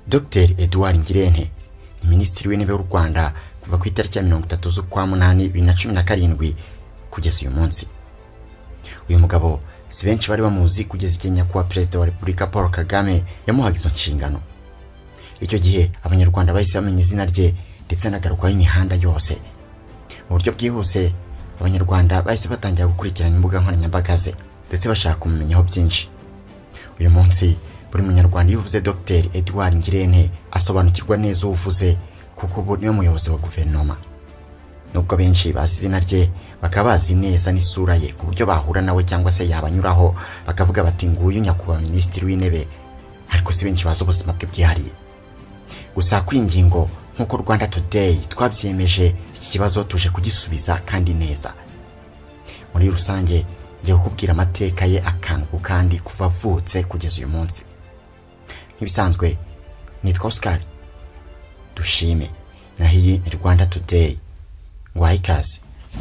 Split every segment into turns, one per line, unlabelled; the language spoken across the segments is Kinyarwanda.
Dr Edouard Ngirente ni Minisitiri w'Intebe w'u Rwanda kuva ku itariki ya 30 z'ukwa munani 2017 kugeza uyu munsi. Uyu mugabo si benshi bari bamuzi kugeza igihe nyakubahwa Perezida wa Repubulika Paul Kagame yamuhaga izo nshingano. Icyo gihe abanyarwanda bahise bamenya izina rye ndetse n'agaruka y'imihanda yose. Mu buryo bwihuse abanyarwanda bahise batangira gukurikirana imbuga nkoranyambaga ze ndetse bashaka kumumenyaho byinshi. Uyu munsi buri munyarwanda yuvuze Dr Edouard Ngirente asobanukirwa neza uvuze kuko ubu niwe muyobozi wa guverinoma. Nubwo benshi bazi izina rye bakaba bazi neza n'isura ye ku buryo bahura nawe cyangwa se yabanyuraho bakavuga bati nguyu nyakubahwa Minisitiri w'Intebe, ariko si benshi bazi ubuzima bwe bwihariye. Gusa kuri ingingo nkuko Rwanda Today twabyemeje, iki kibazo tuje kugisubiza kandi neza. Muri rusange ngiye kukubwira amateka ye akantu ku kandi kuva avutse kugeza uyu munsi. Ntibisanzwe nitwa Oscar Dushime na iyi ni Rwanda Today. Ngwaye ikaze.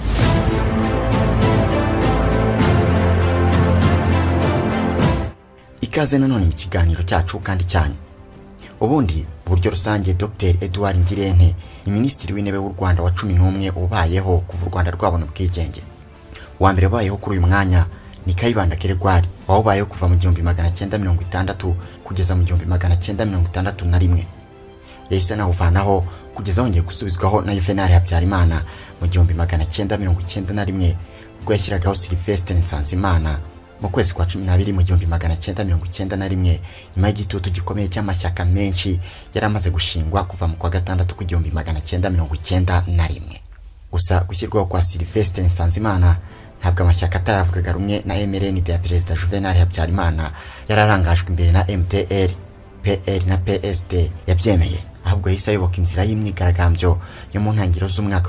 Ikaze nanone mu kiganiro cyacu kandi cyanyu. Ubundi buryo rusange Dr Edouard Ngirente ni Minisitiri w'Intebe w'u Rwanda wa 11 ubayeho kuva u Rwanda rwabona ubwigenge. Wa mbere bayeho kuri uyu mwanya ni Kayibanda Gregoire wabayeho kuva mu 1960 kugeza mu 1961. Yahise nawuvanaho kugeza hongeye gusubizwaho na Juvenal Habyarimana mu 1991 ubwo yashyiragaho Sylvestre Nsanzimana mu kwezi kwa 12 mu 1991 nyuma y'igitutu gikomeye cy'amashyaka menshi yari amaze gushingwa kuva mu kwa gatandatu ku 1991. Gusa gushyirwaho kwa Sylvestre Nsanzimana ntabwo amashyaka atayavugaga rumwe na MRND ya Perezida Juvenal Habyarimana yararangajwe imbere na MTR, PL na PSD yabyemeye, ahubwo yahise ayoboka inzira y'imyigaragambyo yo mu ntangiriro z'umwaka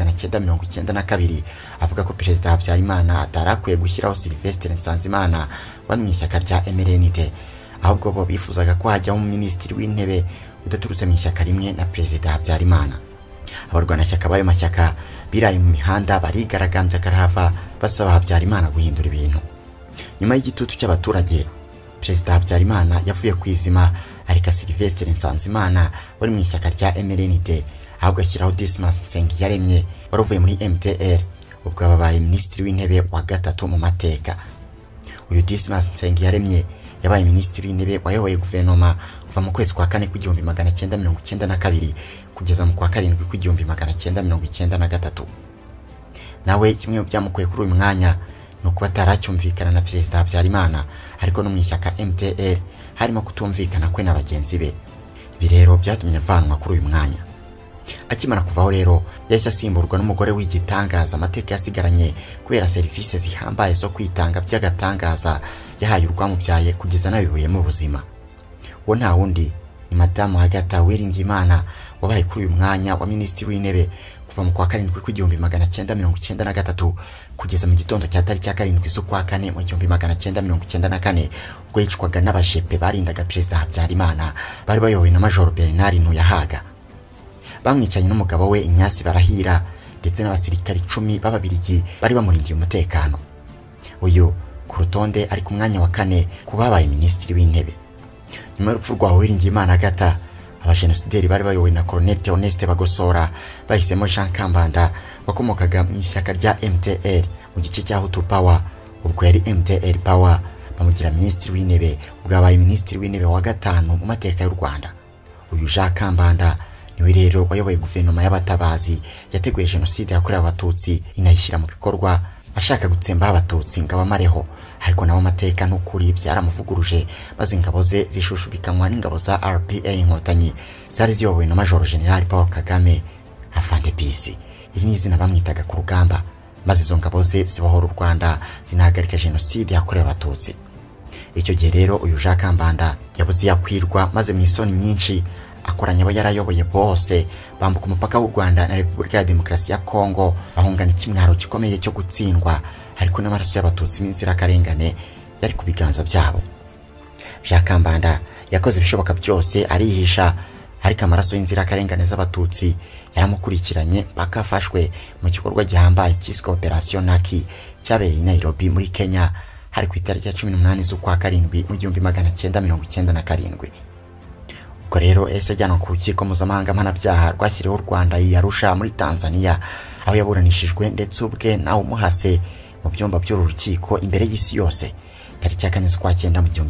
w'1992 avuga ko Perezida Habyarimana atarakwiye gushyiraho Sylvestre Nsanzimana wari mu ishyaka rya MRND, ahubwo bo bifuzaga ko hajyaho Minisitiri w'Intebe udaturutse mu ishyaka rimwe na Perezida Habyarimana. Abarwanashyaka bayo mashyaka biraye mu mihanda barigaragambya karahava basaba Habyarimana guhindura ibintu. Nyuma y'igitutu cy'abaturage, Perezida Habyarimana yavuye kwizima ariko Sylvestre Nsanzimana wari mu ishyaka rya MRND ahubwo ashyiraho Dismas Nsengiyaremye wari uvuye muri MTR, ubwo ababaye Minisitiri w'Intebe wa gatatu mu mateka. Uyu Dismas Nsengiyaremye yabaye Minisitiri w'Intebe wayoboye guverinoma kuva mu kwezi kwa 4 ku 1992 kugeza mu kwa 7 ku 1993. Nawe kimwe mu byamukuye kuri uyu mwanya no kuba ataracyumvikana na Perezida Habyarimana ariko no mu ishyaka MTR harimo kutumvikana kwe na bagenzi be. Ibi rero byatumye avanwa kuri uyu mwanya. Akimara kuvaho rero yahise asimburwa n'umugore w'igitangaza amateka yasigaranye kubera serivisi zihambaye zo kwitanga by'agatangaza yahaye urwamubyaye kugeza nabibuye mu buzima. Wo nta wundi ni Madamu Agatha Uwiringiyimana wabaye kuri uyu mwanya wa Minisitiri w'Intebe kuva mu kwa 7 ku 1993 kugeza mu gitondo cya tariki ya 7 z'ukwa 4 mu 1994 ubwo yicwaga n'abajepe barindaga Perezida Habyarimana bari bayobowe na Major Bernard Ntuyahaga. Bamwicanye n'umugabo we Inyasi Barahira ndetse n'abasirikari 10 b'Ababiligi bari bamurindiye umutekano. Uyu ku rutonde ari ku mwanya wa 4 kubabaye Minisitiri w'Intebe. Nyuma y'urupfu rwa Uwiringiyimana Agatha, abajenosideri bari bayobowe na Colonel Theoneste Bagosora bahisemo Jean Kambanda wakomokaga mu ishyaka rya MTR mu gice cya Hutu Power, ubwo yari MTR Power, bamugira Minisitiri w'Intebe ubwabaye Minisitiri w'Intebe wa gatanu mu mateka y'u Rwanda. Uyu Jean Kambanda niwe rero wayoboye guverinoma y'abatabazi yateguye jenoside yakorewe abatutsi inayishyira mu bikorwa ashaka gutsemba abatutsi ngabamareho, ariko nabo mateka n'ukuri byaramuvuguruje maze ingabo ze zishushubikanwa n'ingabo za RPA Inkotanyi zari ziyobowe na Major General Paul Kagame Afande Peace. Iri ni izina bamwitaga ku rugamba, maze izo ngabo ze zibohora u Rwanda zinahagarika jenoside yakorewe abatutsi. Icyo gihe rero uyu Jean Kambanda yabuze yakwirwa maze mu isoni nyinshi akoranya abo yarayoboye bose bambuka umupaka w'u Rwanda na Repubulika ya Demokarasi ya Kongo bahungana ikimwaro gikomeye cyo gutsindwa, ariko n'amaraso y'abatutsi n'inzirakarengane yari ku biganza byabo. Jean Kambanda yakoze ibishoboka byose arihisha, ariko amaraso y'inzirakarengane z'abatutsi yaramukurikiranye mpaka afashwe mu gikorwa gihambaye cyiswe Operation Naki cyabereye i Nairobi muri Kenya hari ku itariki ya 18 z'ukwa 7 mu 1997. ubwo rero ese ajyanwa ku rukiko mpuzamahanga mpanabyaha rwashyiriweho u Rwanda i Arusha muri Tanzania, aho yaburanishijwe ndetse ubwe nawe umuhase mu byumba by'uru rukiko imbere y'isi yose. Tariki ya 4 z'ukwa cyenda mu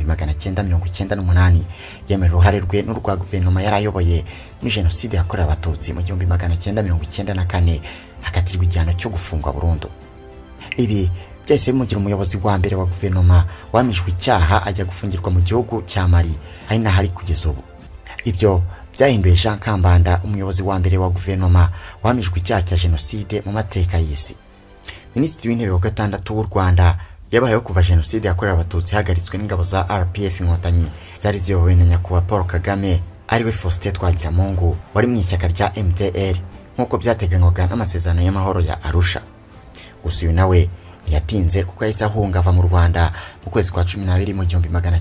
1998 yemerera uruhare rwe n'urwa guverinoma yari ayoboye muri jenoside yakorewe abatutsi mu 1994, hakatirwa igihano cyo gufungwa burundu. Ibi byahise bimugira umuyobozi wa mbere wa guverinoma wamijwe icyaha ajya gufungirwa mu gihugu cya Mali, ari naho ari kugeza ubu. Ibyo byahinduye Jean Kambanda umuyobozi wa mbere wa guverinoma wamijwe icyaha cya jenoside mu mateka y'isi. Minisitiri w'intebe wa gatandatu w'u Rwanda yabayeho kuva jenoside yakorewe abatutsi hagaritswe n'ingabo za RPF Inkotanyi zari ziyobowe na nyakubahwa Paul Kagame, ariwe Faustin Twagiramungu wari mu ishyaka rya MDR nk'uko byateganywaga n'amasezerano y'amahoro ya Arusha. Gusa uyu nawe ntiyatinze kuko yahise ahunga ava mu Rwanda mu kwezi kwa 12 mu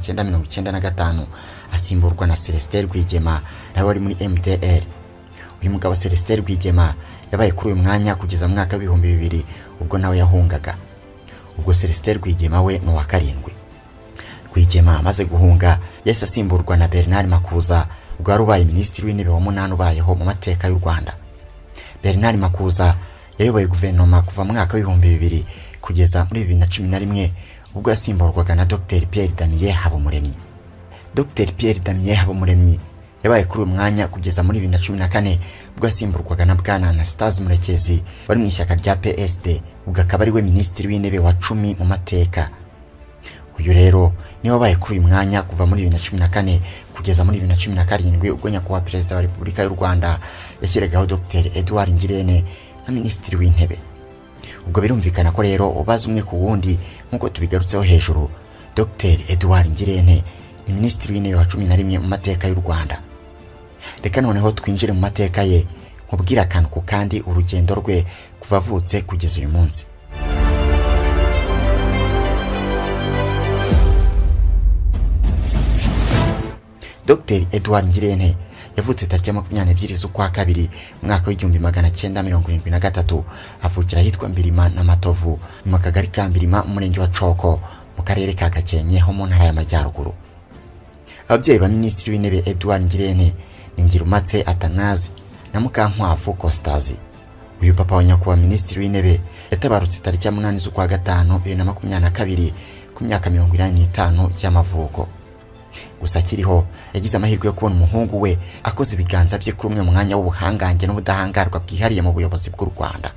1995 asimburwa na Celestin Rwigema nawe wari muri MDR. Uyu mugabo Celestin Rwigema yabaye kuri uyu mwanya kugeza mu mwaka w'ibihumbi 2000 ubwo nawe yahungaga. Ubwo Celestin Rwigema we no wa 7. Rwigema amaze guhunga yahise asimburwa na Bernard Makuza ubwo wari ubaye minisitiri w'intebe wa 8 ubayeho mu mateka y'u Rwanda. Bernard Makuza yayoboye guverinoma kuva mu mwaka w'ibihumbi 2000 kugeza muri 2011 ubwo yasimburwaga na Dr Pierre Damien Habumuremyi. Dr Pierre Damien Habumuremyi yabaye kuri uyu mwanya kugeza muri 2014 ubwo yasimburwaga na Bwana Anastase Murekezi wari mu ishyaka rya PSD, ubwo akaba ari we minisitiri w'intebe wa 10 mu mateka. Uyu rero niwe wabaye kuri uyu mwanya kuva muri 2014 kugeza muri 2017 ubwo nyakubahwa Perezida wa Repubulika y'u Rwanda yashyiragaho Dr Edouard Ngirente na minisitiri w'intebe. Ubwo birumvikana ko rero ubaza umwe ku wundi nkuko tubigarutseho hejuru, Dr Edouard Ngirente ni minisitiri w'intebe wa 11 mu mateka y'u Rwanda. Reka noneho twinjire mu mateka ye nkubwira akantu ku kandi urugendo rwe kuva avutse kugeza uyu munsi. Dr Edouard Ngirente yavutse tariki ya 22 z'ukwa kabiri mu mwaka w'1973 avukira ahitwa Mbirima na Matovu mu kagari ka Mbirima mu murenge wa Coko mu karere ka Gakenke ho mu ntara y'Amajyaruguru. Ababyeyi ba minisitiri w'intebe Edouard Ngirente ni Ngirumatse Atanazi na Mukankwavu Costazi. Uyu papa wa nyakubahwa minisitiri w'intebe yatabarutse tariki ya 8 z'ukwa gatanu 2022 ku myaka 85 y'amavuko. Gusa kiriho yagize amahirwe yo kubona umuhungu we akoze ibiganza bye kuri umwe mu mwanya w'ubuhangange n'ubudahangarwa bwihariye mu buyobozi bw'u Rwanda.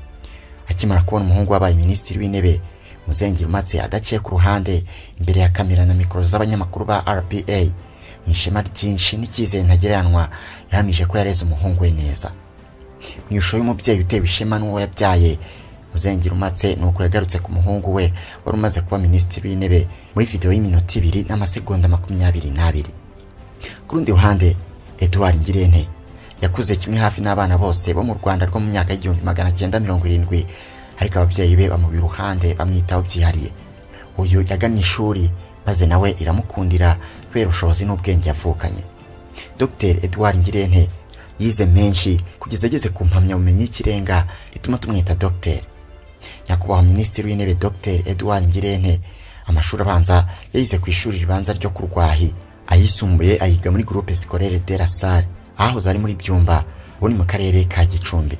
Akimara kubona umuhungu wabaye minisitiri w'intebe, Ngirumatse adaciye ku ruhande imbere ya kamera na mikoro z'abanyamakuru ba RPA, mu ishema ryinshi n'icyizere ntagereranwa yahamije ko yareze umuhungu we neza. Mu ishusho y'umubyeyi utewe ishema n'uwo yabyaye, Ngirumatse nuko yagarutse ku muhungu we wari umaze kuba minisitiri w'intebe muri video y'iminota 2 n'amasegonda 22. Ku rundi ruhande, Edouard Ngirente yakuze kimwe hafi n'abana bose bo mu Rwanda rwo mu myaka y'1970, ariko ababyeyi be bamubi ruhande bamwitaho byihariye. Uyu yagannye ishuri maze nawe iramukundira kubera ubushobozi n'ubwenge yavukanye. Dr Edouard Ngirente yize menshi kugeza ageze ku mpamyabumenyi y'ikirenga ituma tumwita Dr. Nyakubahwa minisitiri w'intebe Dr Edouard Ngirente amashuri abanza yayize ku ishuri ribanza ryo ku Rwahi, ayisumbuye ayiga muri Groupe Scolaire de la Salle aho zari muri Byumba buri mu karere ka Gicumbi.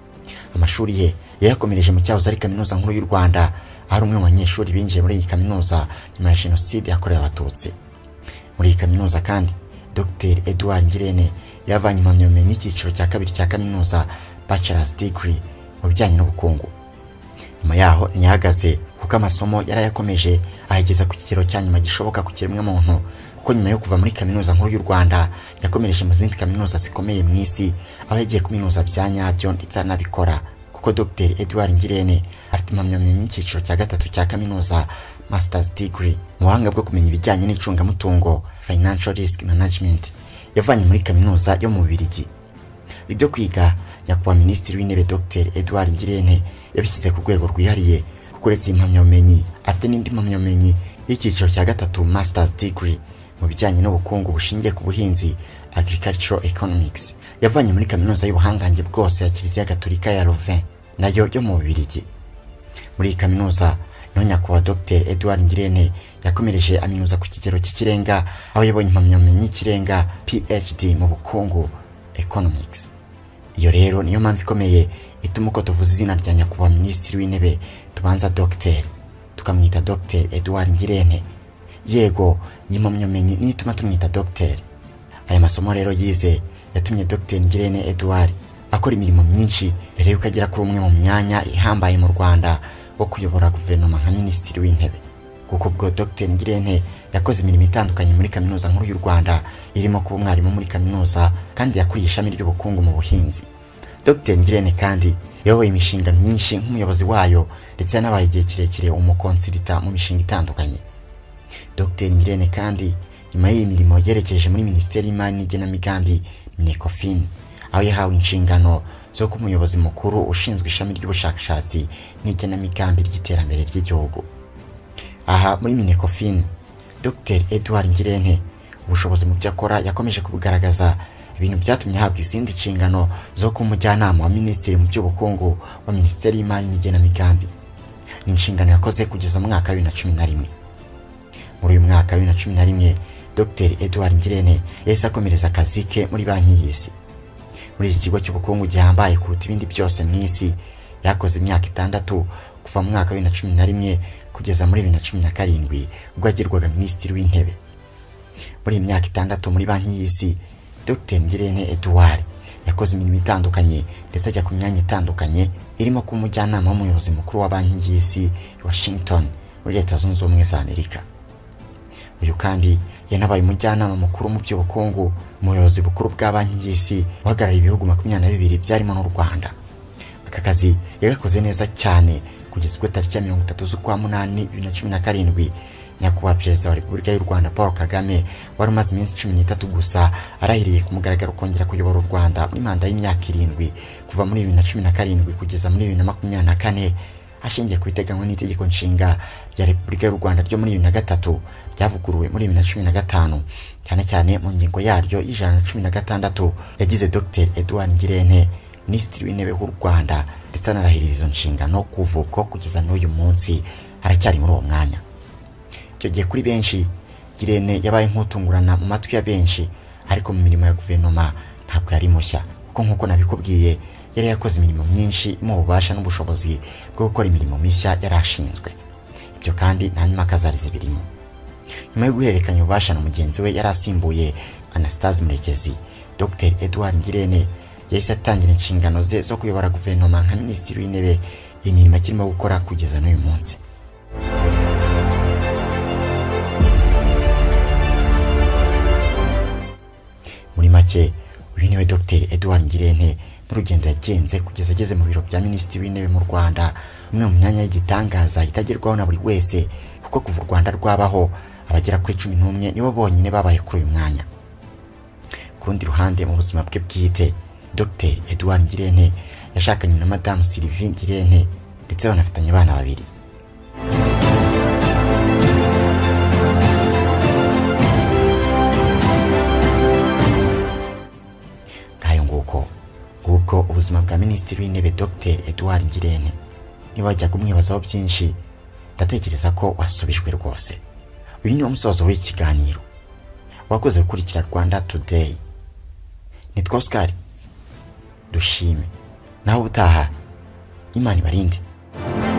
Amashuri ye yakomereje mu cyahoze ari kaminuza nkuru y'u Rwanda, ari umwe mu banyeshuri binjiye muri iyi kaminuza nyuma ya jenoside yakorewe abatutsi. Muri iyi kaminuza kandi Dr Edouard Ngirente yavanye impamyabumenyi y'icyiciro cya kabiri cya kaminuza Bachelor's Degree mu bijyanye n'ubukungu. Nyuma yaho ntiyahagaze kuko amasomo yarayakomeje ahageza ku kigero cya nyuma gishoboka ku kiremwa muntu, kuko nyuma yo kuva muri kaminuza nkuru y'u Rwanda yakomereje mu zindi kaminuza zikomeye mu isi, aho yagiye kuminuza bya nyabyo ndetse anabikora, kuko Dr Edouard Ngirente afite impamyabumenyi y'icyiciro cya gatatu cya kaminuza Master's Degree mu buhanga bwo kumenya ibijyanye n'icungamutungo Financial Risk Management yavanye muri kaminuza yo mu Bubiligi. Ibyo kwiga nyakubahwa minisitiri w'intebe Dr Edouard Ngirente yabishyize ku rwego rwihariye, kuko uretse impamyabumenyi afite n'indi mpamyabumenyi y'icyiciro cya gatatu Master's Degree mu bijyanye n'ubukungu bushingiye ku buhinzi Agricultural Economics yavanye muri kaminuza y'ubuhangange bwose ya Kiliziya Gatolika ya Louvain nayo yo mu Bubiligi. Muri kaminuza Nyakubahwa Dr Edouard Ngirente yakomereje aminuza ku kigero cy'ikirenga aho yabonye impamyabumenyi y'ikirenga PhD mu bukungu economics. Iyo rero niyo mpamvu ikomeye ituma uko tuvuze izina rya nyakubahwa Minisitiri w'Intebe tubanza Dr tukamwita Dr Edouard Ngirente. Yego impamyabumenyi niyo ituma tumwita Dr. Aya masomo rero yize yatumye Dr Ngirente Edouard akora imirimo myinshi mbere yuko agera kuri umwe mu myanya ihambaye mu Rwanda wo kuyobora guverinoma nka Minisitiri w'Intebe. Kuko ubwo Dr Ngirente yakoze imirimo itandukanye muri Kaminuza Nkuru y'u Rwanda irimo kuba umwarimu muri kaminuza kandi yakuriye ishami ry'ubukungu mu buhinzi. Dr Ngirente kandi yayoboye imishinga myinshi nk'umuyobozi wayo ndetse yanabaye igihe kirekire umukonsilita mu mishinga itandukanye. Dr Ngirente kandi nyuma y'iyi mirimo yerekeje muri Minisiteri y'Imari n'Igenamigambi Minecofin, aho yahawe inshingano zo kuba umuyobozi mukuru ushinzwe ishami ry'ubushakashatsi n'igenamigambi ry'iterambere ry'igihugu. Aha muri Minecofin, Dr Edouard Ngirente ubushobozi mu byo akora yakomeje kubugaragaza, ibintu byatumye ahabwa izindi nshingano zo kuba umujyanama wa Minisitiri mu by'ubukungu wa Minisiteri y'Imari n'Igenamigambi. Ni inshingano yakoze kugeza mu mwaka wa 2011. Muri uyu mwaka wa 2011 Dr Edouard Ngirente yahise akomereza akazi ke muri Banki y'Isi. Muri iki kigo cy'ubukungu gihambaye kuruta ibindi byose mu isi, yakoze imyaka 6 kuva mu mwaka wa 2011 kugeza muri 2017 ubwo agirwaga Minisitiri w'Intebe. Muri imyaka 6 muri Banki y'Isi, Dr Ngirente Edouard yakoze imirimo itandukanye ndetse ajya ku myanya itandukanye irimo kuba umujyanama w'umuyobozi mukuru wa Banki y'Isi i Washington muri Leta Zunze Ubumwe za Amerika. Uyu kandi yanabaye umujyanama mukuru mu by'ubukungu umuyobozi bukuru bwa Banki y'Isi uhagarariye ibihugu 22 byarimo n'u Rwanda. Aka kazi yagakoze neza cyane kugeza ubwo tariki ya 30 z'ukwa 8 2017 nyakubahwa Perezida wa Repubulika y'u Rwanda Paul Kagame wari umaze iminsi 13 gusa arahiriye ku mugaragaro kongera kuyobora u Rwanda muri manda y'imyaka 7 kuva muri 2017 kugeza muri 2024 ashingiye ku biteganywa n'itegeko nshinga rya Repubulika y'u Rwanda ryo muri 2003 byavuguruwe muri 2015, cyane cyane mu ngingo yaryo y'116 yagize Dr Edouard Ngirente Minisitiri w'Intebe w'u Rwanda ndetse anarahiriza izo nshingano kuvuko kugeza n'uyu munsi aracyari muri uwo mwanya. Icyo gihe kuri benshi Ngirente yabaye nk'utungurana mu matwi ya benshi, ariko mu mirimo ya guverinoma ntabwo yari mushya kuko nk'uko nabikubwiye yari yakoze imirimo myinshi mu bubasha n'ubushobozi bwo gukora imirimo mishya yarashinzwe. Ibyo kandi nta mpaka zari zibirimo. Nyuma yo guhererekanya ububasha na mugenzi we yarasimbuye Anastase Murekezi, Dr Edouard Ngirente yahise atangira inshingano ze zo kuyobora guverinoma nka Minisitiri w'Intebe, imirimo akirimo gukora kugeza n'uyu munsi. Muri make uyu niwe Dr Edouard Ngirente n'urugendo yagenze kugeza ageze mu biro bya Minisitiri w'Intebe mu Rwanda, umwe mu myanya y'igitangaza itagerwaho na buri wese kuko kuva u Rwanda rwabaho abagera kuri 11 nibo bonyine babaye kuri uyu mwanya. Kundi ruhande mu buzima bwe bwite, Dr Edouard Ngirente yashakanye na Madame Sylvie Ngirente ndetse banafitanye abana babiri. Nguko ubuzima bwa Minisitiri w'Intebe Dr Edouard Ngirente. Niba wajyaga umwibazaho byinshi, ndatekereza ko wasubijwe rwose. Uyu ni umusozo w'ikiganiro. Wakoze gukurikira Rwanda Today. Nitwa Oscar Dushime. Naho utaha Imana ibarinde.